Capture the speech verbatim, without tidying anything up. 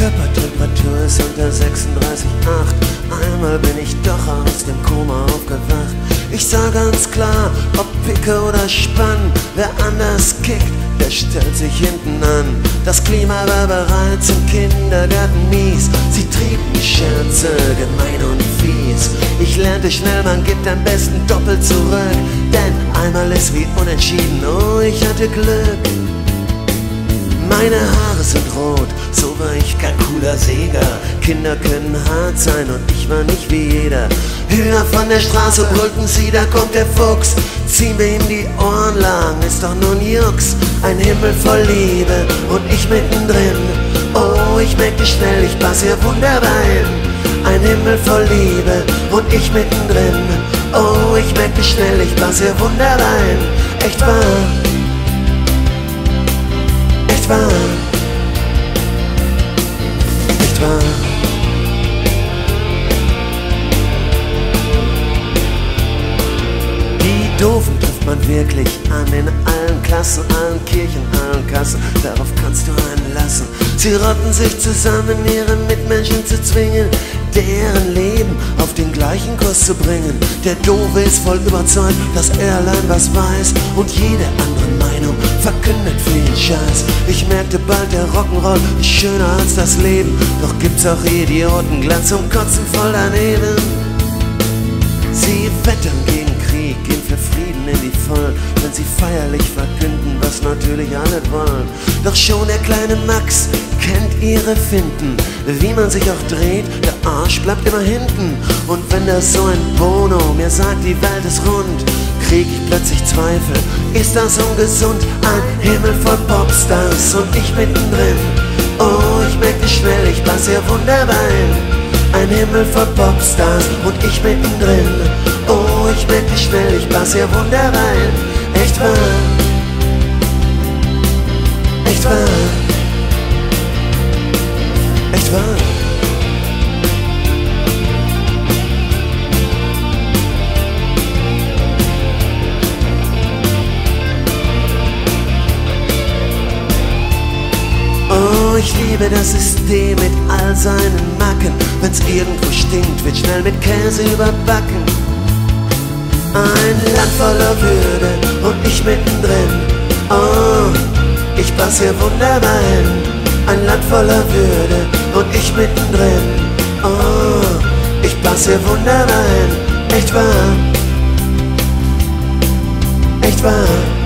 Körpertemperatur ist unter sechsunddreißig Komma acht. Einmal bin ich doch aus dem Koma aufgewacht. Ich sah ganz klar, ob Picke oder Spann, wer anders kickt, der stellt sich hinten an. Das Klima war bereits im Kindergarten mies. Sie trieben die Scherze gemein und fies. Ich lernte schnell, man gibt am besten doppelt zurück, denn einmal ist wie unentschieden, oh, ich hatte Glück. Meine Haare sind rot, so war ich kein cooler Säger. Kinder können hart sein und ich war nicht wie jeder. Hühner von der Straße brüllten sie, da kommt der Fuchs. Zieh mir ihm die Ohren lang, ist doch nur ein Jux. Ein Himmel voll Liebe und ich mittendrin. Oh, ich merkte schnell, ich pass hier wunderbar hin. Ein Himmel voll Liebe und ich mittendrin. Oh, ich merkte schnell, ich pass hier wunderbar hin. Echt wahr. Echt wahr, echt wahr. Die Doofen trifft man wirklich an, in allen Klassen, allen Kirchen, allen Kassen. Darauf kannst du einen lassen. Sie rotten sich zusammen, ihre Mitmenschen zu zwingen, deren Leben auf den gleichen Kurs zu bringen. Der Doofe ist voll überzeugt, dass er allein was weiß und jede andere Meinung verkündet viel Scheiß. Ich merkte bald, der Rock'n'Roll ist schöner als das Leben. Doch gibt's auch Idioten, glatt zum Kotzen voll daneben. Sie wettern gegen Krieg, gehen für Frieden in die Vollen, wenn sie feierlich verkünden, was natürlich alle wollen. Doch schon der kleine Max kennt ihre Finden, wie man sich auch dreht, der Arsch bleibt immer hinten. Und wenn das so ein Bono mir sagt, die Welt ist rund, krieg ich plötzlich Zweifel, ist das ungesund? Ein Himmel voll Popstars und ich mittendrin. Oh, ich merkte schnell, ich pass hier wunderbar hin. Ein Himmel voll Popstars und ich mittendrin. Oh, ich merkte schnell, ich pass hier wunderbar hin. Echt wahr, echt wahr, echt wahr. Oh, ich liebe das System mit all seinen Macken. Wenn's irgendwo stinkt, wird schnell mit Käse überbacken. Ein Land voller Würde und ich mittendrin. Oh, ich pass hier wunderbar hin. Ein Land voller Würde und ich mittendrin. Oh, ich pass hier wunderbar hin. Echt wahr, echt wahr.